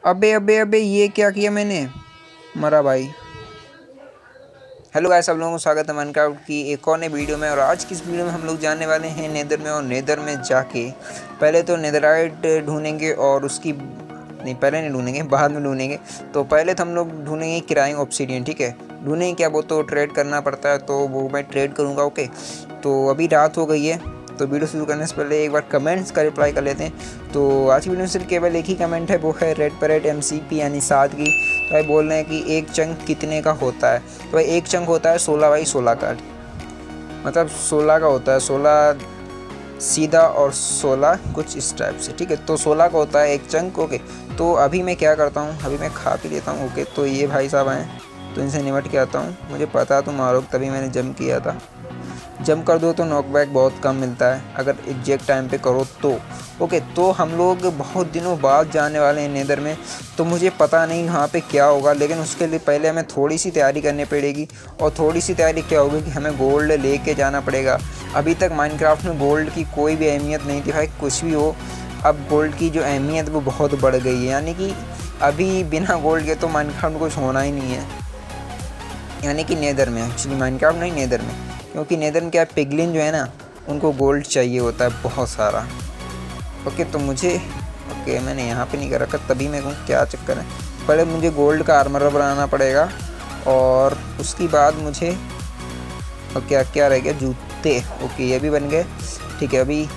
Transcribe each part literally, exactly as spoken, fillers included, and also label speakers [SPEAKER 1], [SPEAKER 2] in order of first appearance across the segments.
[SPEAKER 1] अबे अबे अबे ये क्या किया मैंने, मरा भाई। हेलो गाइस, सब लोगों को स्वागत है माइनक्राफ्ट की एक और नई वीडियो में। और आज की इस वीडियो में हम लोग जाने वाले हैं नेदर में। और नेदर में जाके पहले तो नेदराइट ढूंढेंगे और उसकी नहीं, पहले नहीं ढूंढेंगे, बाद में ढूंढेंगे। तो पहले तो हम लोग ढूंढेंगे क्राइंग ऑब्सीडियन, ठीक है। ढूंढेंगे क्या, वो तो ट्रेड करना पड़ता है, तो वो मैं ट्रेड करूँगा। ओके, तो अभी रात हो गई है, तो वीडियो शुरू करने से पहले एक बार कमेंट्स का रिप्लाई कर लेते हैं। तो आज की वीडियो में सिर्फ केवल एक ही कमेंट है, वो है red parrot M C P यानी सात की। तो भाई बोल रहे हैं कि एक चंक कितने का होता है। तो भाई एक चंक होता है सोलह बाई सोलह का, मतलब सोलह का होता है, सोलह सीधा और सोलह कुछ इस टाइप से, ठीक है। तो सोलह का होता है एक चंक। ओके, तो अभी मैं क्या करता हूँ, अभी मैं खा पी लेता हूँ। ओके, तो ये भाई साहब आए, तो इनसे निपट के आता हूँ। मुझे पता तुम मारोग, तभी मैंने जंप किया था। जंप कर दो तो नॉकबैक बहुत कम मिलता है अगर एग्जैक्ट टाइम पे करो तो। ओके, तो हम लोग बहुत दिनों बाद जाने वाले हैं नेदर में, तो मुझे पता नहीं वहाँ पे क्या होगा, लेकिन उसके लिए पहले हमें थोड़ी सी तैयारी करनी पड़ेगी। और थोड़ी सी तैयारी क्या होगी कि हमें गोल्ड लेके जाना पड़ेगा। अभी तक माइनक्राफ्ट में गोल्ड की कोई भी अहमियत नहीं थी भाई, कुछ भी हो। अब गोल्ड की जो अहमियत वो बहुत बढ़ गई है, यानी कि अभी बिना गोल्ड के तो माइनक्राफ्ट में कुछ होना ही नहीं है। यानी कि नेदर में, एक्चुअली माइनक्राफ्ट नहीं, नेदर में। क्योंकि नेदर में क्या है, पिगलिन जो है ना, उनको गोल्ड चाहिए होता है बहुत सारा। ओके, तो मुझे ओके मैंने यहाँ पे नहीं कर रखा, तभी मैं कहूँ क्या चक्कर है। पहले मुझे गोल्ड का आर्मर बनाना पड़ेगा, और उसके बाद मुझे और क्या क्या रह गया, जूते। ओके, ये भी बन गए, ठीक है। अभी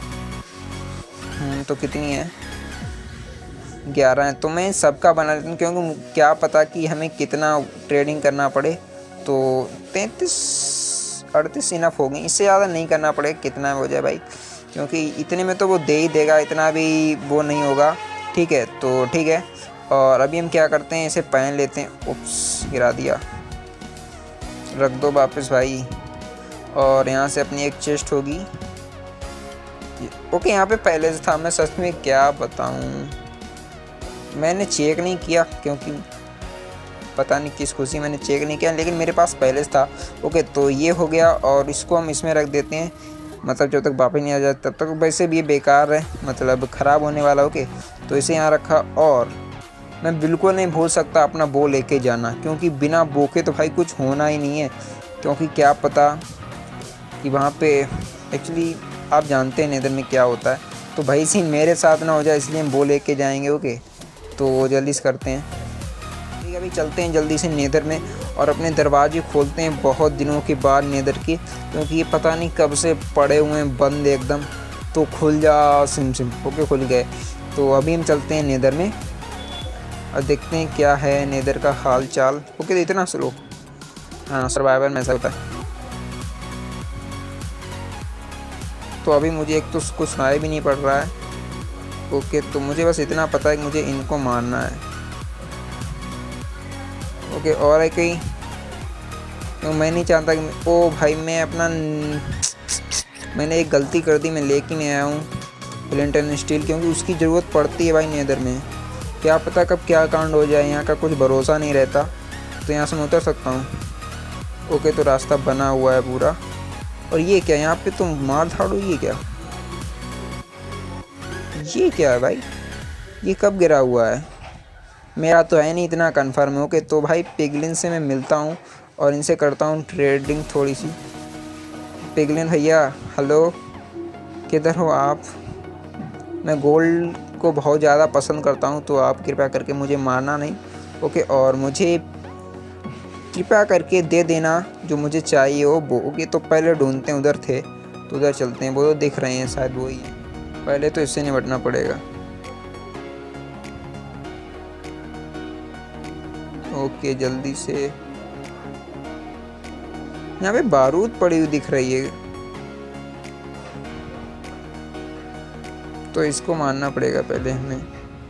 [SPEAKER 1] तो कितनी है, ग्यारह है। तो मैं सबका बना लेता हूँ, क्योंकि क्या पता कि हमें कितना ट्रेडिंग करना पड़े। तो तैंतीस अड़तीस इनफ हो गई, इससे ज़्यादा नहीं करना पड़ेगा, कितना हो जाए भाई, क्योंकि इतने में तो वो दे ही देगा, इतना भी वो नहीं होगा, ठीक है। तो ठीक है, और अभी हम क्या करते हैं, इसे पहन लेते हैं। उप्स, गिरा दिया, रख दो वापस भाई। और यहाँ से अपनी एक चेस्ट होगी। ओके, यहाँ पे पहले से था, मैं सच में क्या बताऊँ, मैंने चेक नहीं किया, क्योंकि पता नहीं किस खुशी मैंने चेक नहीं किया, लेकिन मेरे पास पहले से था। ओके, तो ये हो गया, और इसको हम इसमें रख देते हैं, मतलब जब तक वापस नहीं आ जाए तब तक। वैसे भी ये बेकार है, मतलब ख़राब होने वाला। ओके, तो इसे यहाँ रखा। और मैं बिल्कुल नहीं भूल सकता अपना बो लेके जाना, क्योंकि बिना बो के तो भाई कुछ होना ही नहीं है। क्योंकि क्या पता कि वहाँ पे एक्चुअली आप जानते हैं नेदर में क्या होता है, तो भाई सीन मेरे साथ ना हो जाए, इसलिए हम बो लेके जाएंगे। ओके, तो जल्दी से करते हैं, ठीक है। अभी चलते हैं जल्दी से नेदर में, और अपने दरवाजे खोलते हैं बहुत दिनों के बाद नेदर के, क्योंकि ये पता नहीं कब से पड़े हुए हैं बंद एकदम। तो खुल जा सिम सिम। ओके, खुल गए। तो अभी हम चलते हैं नेदर में, और देखते हैं क्या है नेदर का हाल चाल। ओके, तो इतना स्लो, हाँ सर्वाइवर में ऐसा होता है। तो अभी मुझे एक तो कुछ सुनाई भी नहीं पड़ रहा है। ओके, तो मुझे बस इतना पता है कि मुझे इनको मारना है। ओके, और है कहीं, तो मैं नहीं चाहता कि मैं, ओ भाई मैं अपना मैंने एक गलती कर दी, मैं लेके नहीं आया हूँ फ्लिंट एंड स्टील, क्योंकि उसकी ज़रूरत पड़ती है भाई नेदर में। क्या पता कब क्या कांड हो जाए, यहाँ का कुछ भरोसा नहीं रहता। तो यहाँ से मैं उतर सकता हूँ। ओके, तो रास्ता बना हुआ है पूरा। और ये क्या, यहाँ पे तुम मार धाड़ो, ये क्या, ये क्या है भाई, ये कब गिरा हुआ है, मेरा तो है नहीं इतना कंफर्म है। ओके, तो भाई पिगलिन से मैं मिलता हूँ, और इनसे करता हूँ ट्रेडिंग थोड़ी सी। पिगलिन भैया, हेलो, किधर हो आप? मैं गोल्ड को बहुत ज़्यादा पसंद करता हूँ, तो आप कृपया करके मुझे मारना नहीं। ओके, और मुझे कृपया करके दे देना जो मुझे चाहिए हो वो। ओके, तो पहले ढूंढते हैं, उधर थे तो उधर चलते हैं, वो तो दिख रहे हैं शायद वही है। पहले तो इससे निपटना पड़ेगा। ओके, जल्दी से, यहाँ पे बारूद पड़ी हुई दिख रही है, तो इसको मारना पड़ेगा पहले हमें।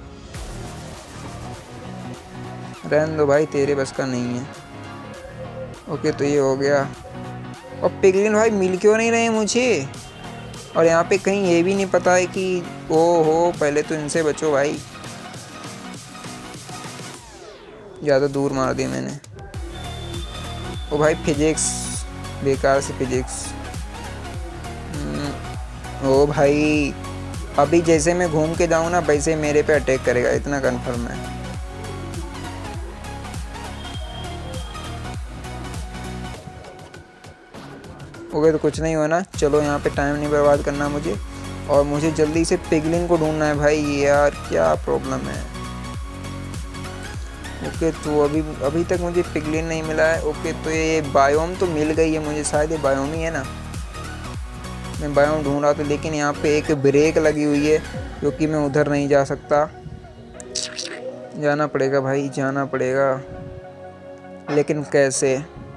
[SPEAKER 1] रहने दो भाई, तेरे बस का नहीं है। ओके, तो ये हो गया। और पिगलिन भाई मिल क्यों नहीं रहे मुझे, और यहाँ पे कहीं ये भी नहीं पता है कि ओ हो, पहले तो इनसे बचो भाई। ज़्यादा दूर मार दिया मैंने। ओ भाई फिजिक्स, बेकार से फिजिक्स। ओ भाई अभी जैसे मैं घूम के जाऊँ ना वैसे मेरे पे अटैक करेगा, इतना कन्फर्म है। ओके तो कुछ नहीं होना, चलो यहाँ पे टाइम नहीं बर्बाद करना मुझे, और मुझे जल्दी से पिगलिन को ढूंढना है भाई। यार क्या प्रॉब्लम है। ओके तो अभी अभी तक मुझे पिगलिन नहीं मिला है। ओके तो ये बायोम तो मिल गई है मुझे, शायद ये बायोम ही है ना। मैं बायोम ढूंढ रहा था लेकिन यहाँ पे एक ब्रेक लगी हुई है क्योंकि मैं उधर नहीं जा सकता। जाना पड़ेगा भाई, जाना पड़ेगा, लेकिन कैसे।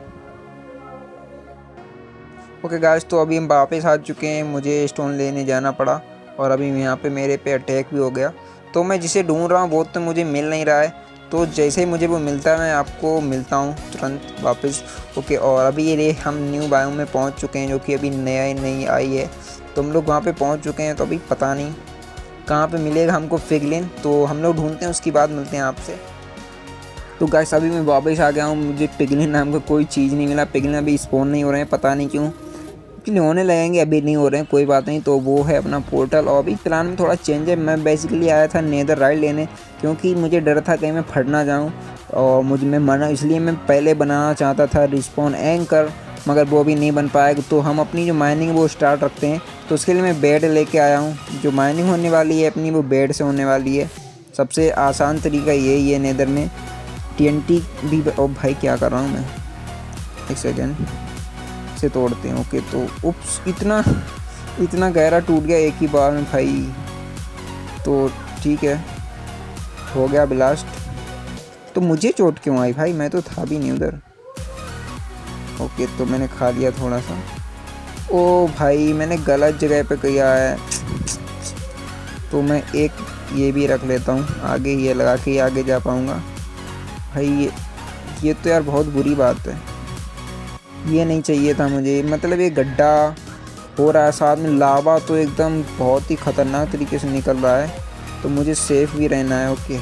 [SPEAKER 1] ओके गाइस तो अभी हम वापस आ चुके हैं, मुझे स्टोन लेने जाना पड़ा और अभी यहाँ पे मेरे पे अटैक भी हो गया। तो मैं जिसे ढूंढ रहा हूँ वो तो मुझे मिल नहीं रहा है, तो जैसे ही मुझे वो मिलता है मैं आपको मिलता हूँ तुरंत वापस। ओके और अभी ये हम न्यू बायोम में पहुँच चुके हैं जो कि अभी नया नई आई है, तो हम लोग वहाँ पर पहुँच चुके हैं। तो अभी पता नहीं कहाँ पर मिलेगा हमको पिगलिन, तो हम लोग ढूंढते हैं, उसके बाद मिलते हैं आपसे। तो गाइस अभी मैं वापस आ गया हूँ, मुझे पिगलिन नाम का कोई चीज़ नहीं मिला। पिगलिन अभी स्पॉन नहीं हो रहे हैं, पता नहीं क्यों, कि होने लगेंगे, अभी नहीं हो रहे हैं, कोई बात नहीं। तो वो है अपना पोर्टल, और अभी प्लान में थोड़ा चेंज है। मैं बेसिकली आया था नेदरराइट लेने क्योंकि मुझे डर था कहीं मैं फट ना जाऊँ, और मुझ में मना, इसलिए मैं पहले बनाना चाहता था रिस्पॉन एंकर, मगर वो भी नहीं बन पाएगा। तो हम अपनी जो माइनिंग वो स्टार्ट रखते हैं, तो उसके लिए मैं बेड लेके आया हूँ। जो माइनिंग होने वाली है अपनी वो बेड से होने वाली है। सबसे आसान तरीका यही है नेदर में। टी एन टी भी, ओ भाई क्या कर रहा हूँ मैं, एक सेकेंड से तोड़ते हैं। ओके तो उप्स, इतना इतना गहरा टूट गया एक ही बार में भाई। तो ठीक है, हो गया ब्लास्ट। तो मुझे चोट क्यों आई भाई, मैं तो था भी नहीं उधर। ओके तो मैंने खा लिया थोड़ा सा। ओ भाई मैंने गलत जगह पे किया है, तो मैं एक ये भी रख लेता हूँ आगे, ये लगा के आगे जा पाऊँगा भाई। ये ये तो यार बहुत बुरी बात है, ये नहीं चाहिए था मुझे। मतलब ये गड्ढा हो रहा है, साथ में लावा तो एकदम बहुत ही ख़तरनाक तरीके से निकल रहा है, तो मुझे सेफ भी रहना है। ओके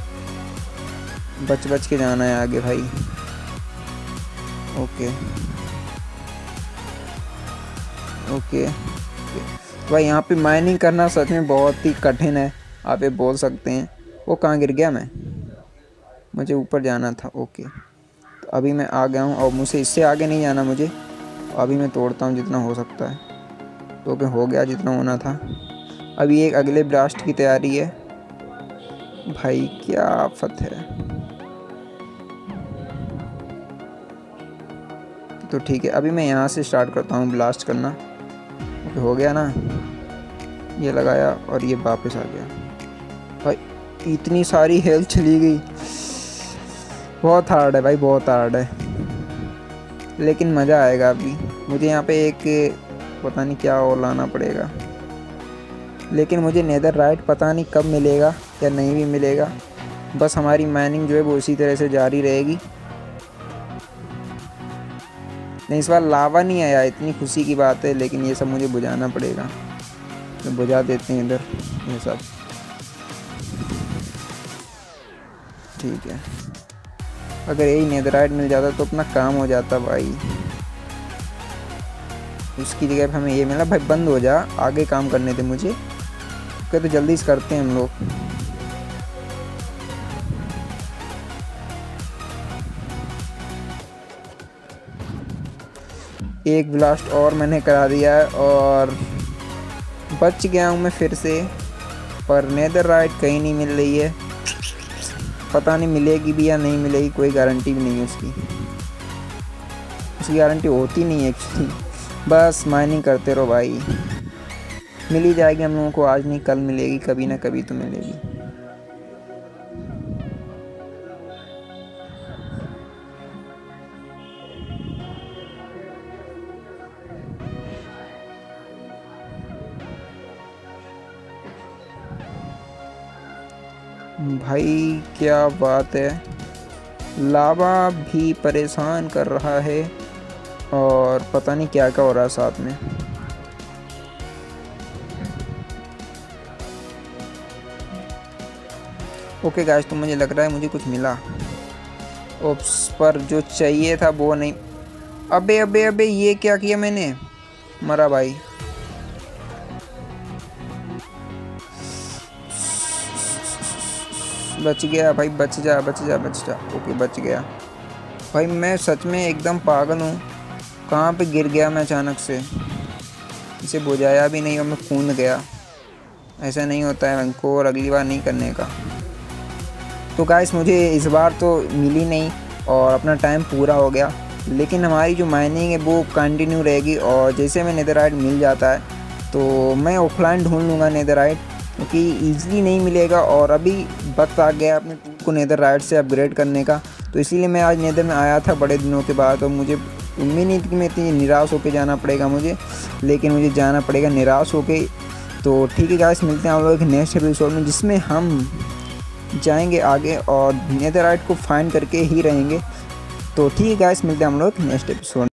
[SPEAKER 1] बच बच के जाना है आगे भाई। ओके ओके तो भाई यहाँ पे माइनिंग करना सच में बहुत ही कठिन है, आप ये बोल सकते हैं। वो कहाँ गिर गया, मैं मुझे ऊपर जाना था। ओके तो अभी मैं आ गया हूँ और मुझसे इससे आगे नहीं जाना मुझे। अभी मैं तोड़ता हूँ जितना हो सकता है। तो ओके हो गया जितना होना था। अभी एक अगले ब्लास्ट की तैयारी है भाई, क्या आफत है। तो ठीक है अभी मैं यहाँ से स्टार्ट करता हूँ ब्लास्ट करना। ओके हो गया ना, ये लगाया और ये वापस आ गया भाई। इतनी सारी हेल्थ चली गई, बहुत हार्ड है भाई, बहुत हार्ड है, लेकिन मज़ा आएगा। अभी मुझे यहाँ पे एक पता नहीं क्या और लाना पड़ेगा, लेकिन मुझे नेदरराइट पता नहीं कब मिलेगा या नहीं भी मिलेगा। बस हमारी माइनिंग जो है वो इसी तरह से जारी रहेगी। नहीं इस बार लावा नहीं आया, इतनी खुशी की बात है, लेकिन ये सब मुझे बुझाना पड़ेगा। तो बुझा देते हैं इधर ये सब, ठीक है। अगर यही नेदरराइट मिल जाता तो अपना काम हो जाता भाई। उसकी जगह पे हमें ये मिला भाई। बंद हो जा, आगे काम करने थे मुझे। ओके तो जल्दी से करते हैं हम लोग। एक ब्लास्ट और मैंने करा दिया है और बच गया हूँ मैं फिर से, पर नेदरराइट कहीं नहीं मिल रही है। पता नहीं मिलेगी भी या नहीं मिलेगी, कोई गारंटी भी नहीं है उसकी। उसकी गारंटी होती नहीं है एक्चुअली। बस माइनिंग करते रहो भाई, मिल ही जाएगी हम लोगों को। आज नहीं कल मिलेगी, कभी ना कभी तो मिलेगी। भाई क्या बात है, लावा भी परेशान कर रहा है और पता नहीं क्या क्या हो रहा है साथ में। ओके गाइस तो मुझे लग रहा है मुझे कुछ मिला। ओप्स, पर जो चाहिए था वो नहीं। अबे अबे अबे ये क्या किया मैंने, मरा भाई। बच गया भाई, बच जा बच जा बच जा। ओके बच गया भाई। मैं सच में एकदम पागल हूँ, कहाँ पे गिर गया मैं अचानक से, इसे बुझाया भी नहीं और मैं कूद गया। ऐसा नहीं होता है हमको, और अगली बार नहीं करने का। तो गाइस मुझे इस बार तो मिली नहीं और अपना टाइम पूरा हो गया, लेकिन हमारी जो माइनिंग है वो कंटिन्यू रहेगी। और जैसे में नेदरराइट मिल जाता है तो मैं ऑफलाइन ढूंढ लूँगा नेदरराइट, क्योंकि ईज़िली नहीं मिलेगा। और अभी वक्त आ गया अपने टूल को नेदरराइट से अपग्रेड करने का, तो इसीलिए मैं आज नेदर में आया था बड़े दिनों के बाद। और मुझे उम्मीद नहीं थी कि मैं इतनी निराश होकर जाना पड़ेगा मुझे, लेकिन मुझे जाना पड़ेगा निराश होकर। तो ठीक है गाइस, मिलते हैं हम लोग नेक्स्ट एपिसोड में, जिसमें हम जाएंगे आगे और नेदरराइट को फाइंड करके ही रहेंगे। तो ठीक है गाइस, मिलते हैं हम लोग नेक्स्ट एपिसोड।